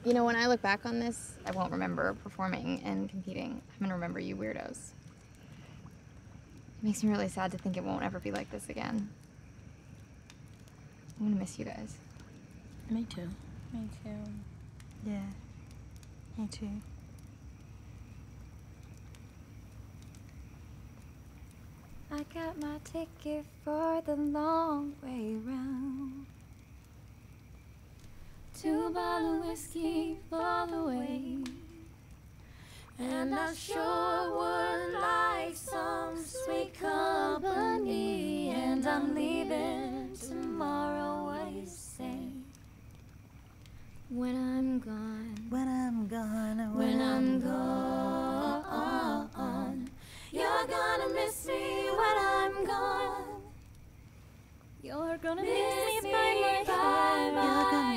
You know, when I look back on this, I won't remember performing and competing. I'm gonna remember you weirdos. It makes me really sad to think it won't ever be like this again. I'm gonna miss you guys. Me too. Me too. Yeah, me too. I got my ticket for the long way round. 2 bottles of whiskey for the way. And I sure would like some sweet company. And I'm leaving tomorrow, what do you say? When I'm gone, When I'm gone, when I'm gone, you're gonna miss me when I'm gone. You're gonna miss me by my side. You're gonna